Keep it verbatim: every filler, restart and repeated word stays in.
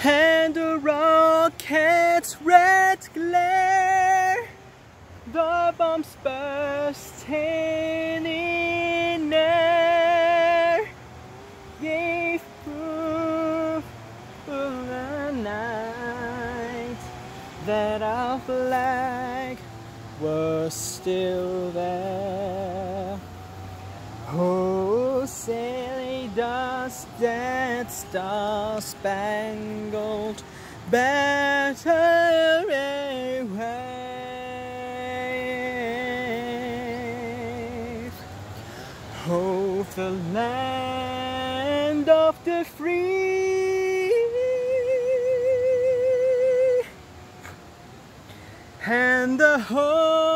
and the rocket's red glare, the bombs bursting in air, gave proof of the night that our flag was still there. Oh, say does that star-spangled banner wave over the land of the free and the whole